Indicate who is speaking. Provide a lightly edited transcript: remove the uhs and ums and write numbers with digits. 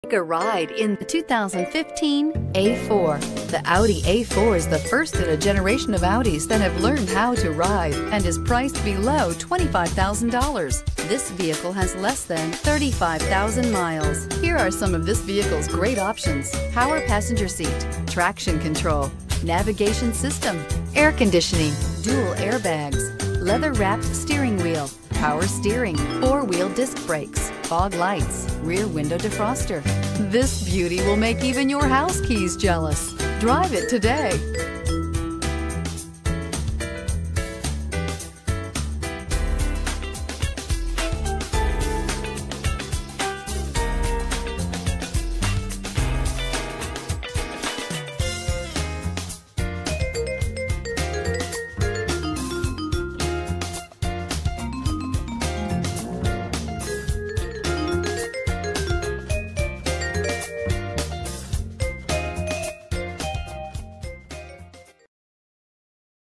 Speaker 1: Take a ride in the 2015 A4. The Audi A4 is the first in a generation of Audis that have learned how to ride and is priced below $25,000. This vehicle has less than 35,000 miles. Here are some of this vehicle's great options: power passenger seat, traction control, navigation system, air conditioning, dual airbags, leather-wrapped steering wheel, power steering, four-wheel disc brakes, fog lights, rear window defroster. This beauty will make even your house keys jealous. Drive it today.